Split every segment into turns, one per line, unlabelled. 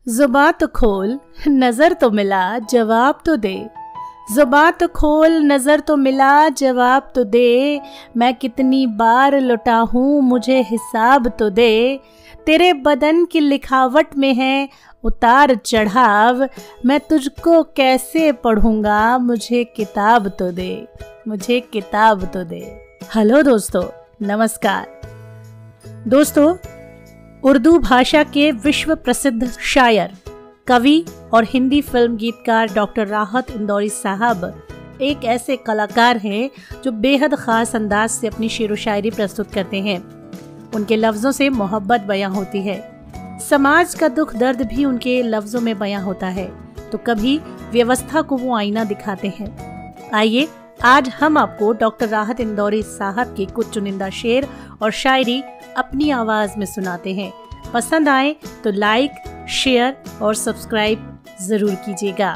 जुबां तो खोल नजर तो मिला जवाब तो दे। जुबां तो खोल नजर तो मिला जवाब तो दे। मैं कितनी बार लुटा हूँ मुझे हिसाब तो दे। तेरे बदन की लिखावट में है उतार चढ़ाव। मैं तुझको कैसे पढ़ूंगा मुझे किताब तो दे। मुझे किताब तो दे। हेलो दोस्तों, नमस्कार दोस्तों। उर्दू भाषा के विश्व प्रसिद्ध शायर, कवि और हिंदी फिल्म गीतकार डॉक्टर राहत इंदौरी साहब एक ऐसे कलाकार हैं जो बेहद ख़ास अंदाज से अपनी शेर व शायरी प्रस्तुत करते हैं। उनके लफ्ज़ों से मोहब्बत बयां होती है, समाज का दुख दर्द भी उनके लफ्ज़ों में बयां होता है, तो कभी व्यवस्था को वो आईना दिखाते हैं। आइए आज हम आपको डॉक्टर राहत इंदौरी साहब के कुछ चुनिंदा शेर और शायरी अपनी आवाज में सुनाते हैं। पसंद आए तो लाइक, शेयर और सब्सक्राइब जरूर कीजिएगा।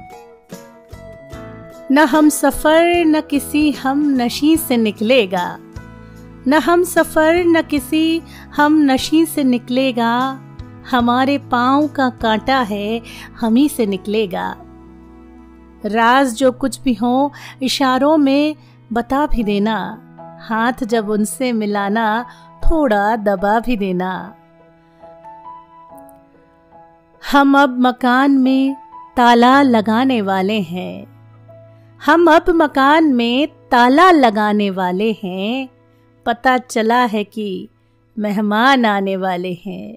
न हम सफर न किसी हम नशी से निकलेगा। न हम सफर न किसी हम नशी से निकलेगा। हमारे पाँव का कांटा है हम ही से निकलेगा। राज जो कुछ भी हो इशारों में बता भी देना। हाथ जब उनसे मिलाना थोड़ा दबा भी देना। हम अब मकान में ताला लगाने वाले हैं। हम अब मकान में ताला लगाने वाले हैं। पता चला है कि मेहमान आने वाले हैं।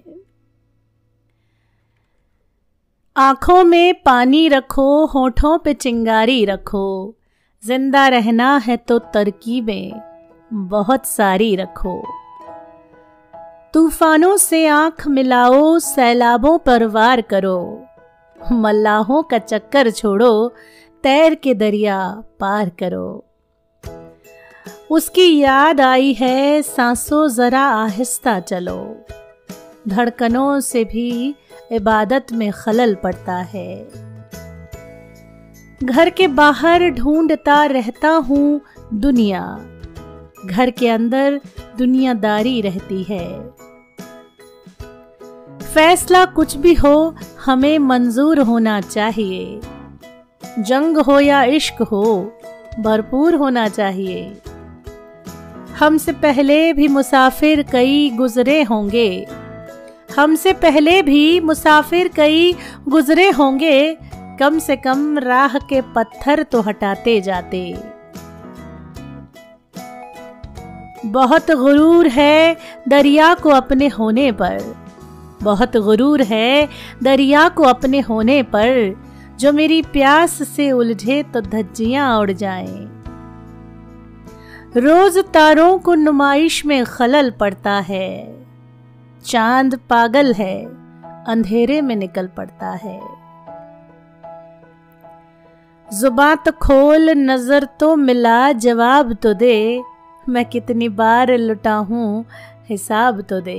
आँखों में पानी रखो, होठों पे चिंगारी रखो। जिंदा रहना है तो तरकीबें बहुत सारी रखो। तूफानों से आंख मिलाओ, सैलाबों पर वार करो। मल्लाहों का चक्कर छोड़ो, तैर के दरिया पार करो। उसकी याद आई है सांसों जरा आहिस्ता चलो। धड़कनों से भी इबादत में खलल पड़ता है। घर के बाहर ढूंढता रहता हूँ दुनिया। घर के अंदर दुनियादारी रहती है। फैसला कुछ भी हो हमें मंजूर होना चाहिए। जंग हो या इश्क हो भरपूर होना चाहिए। हमसे पहले भी मुसाफिर कई गुजरे होंगे। हमसे पहले भी मुसाफिर कई गुजरे होंगे। कम से कम राह के पत्थर तो हटाते जाते। बहुत गुरूर है दरिया को अपने होने पर। बहुत गुरूर है दरिया को अपने होने पर। जो मेरी प्यास से उलझे तो धज्जियां उड़ जाएं। रोज तारों को नुमाइश में खलल पड़ता है। चांद पागल है अंधेरे में निकल पड़ता है। जुबां तो खोल नजर तो मिला जवाब तो दे। मैं कितनी बार लुटा हूँ हिसाब तो दे।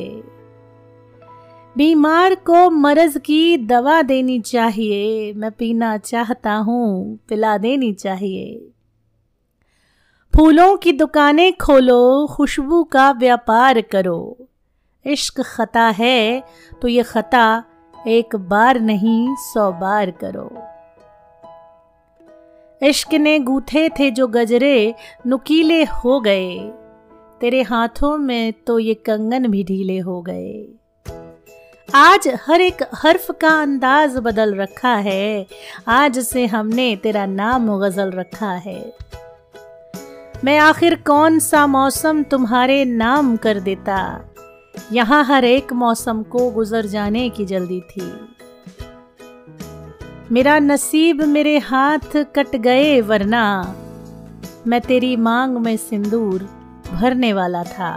बीमार को मर्ज की दवा देनी चाहिए। मैं पीना चाहता हूँ पिला देनी चाहिए। फूलों की दुकानें खोलो, खुशबू का व्यापार करो। इश्क खता है तो ये खता एक बार नहीं 100 बार करो। इश्क ने गूथे थे जो गजरे नुकीले हो गए। तेरे हाथों में तो ये कंगन भी ढीले हो गए। आज हर एक हर्फ का अंदाज बदल रखा है। आज से हमने तेरा नाम गजल रखा है। मैं आखिर कौन सा मौसम तुम्हारे नाम कर देता। यहाँ हर एक मौसम को गुजर जाने की जल्दी थी। मेरा नसीब मेरे हाथ कट गए वरना मैं तेरी मांग में सिंदूर भरने वाला था।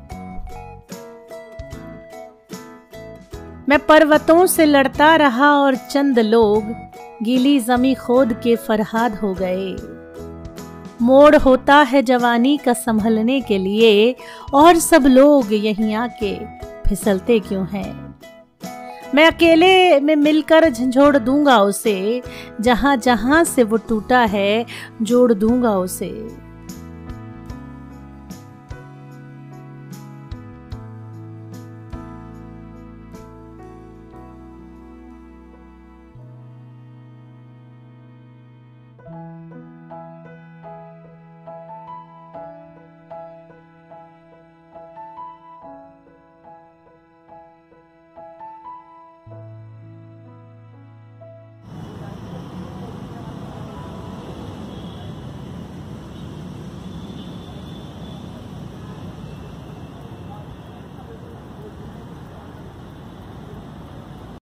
मैं पर्वतों से लड़ता रहा और चंद लोग गीली जमी खोद के फरहाद हो गए। मोड़ होता है जवानी का संभलने के लिए और सब लोग यहीं आके फिसलते क्यों हैं। मैं अकेले में मिलकर झंझोड़ दूंगा उसे। जहां जहां से वो टूटा है जोड़ दूंगा उसे।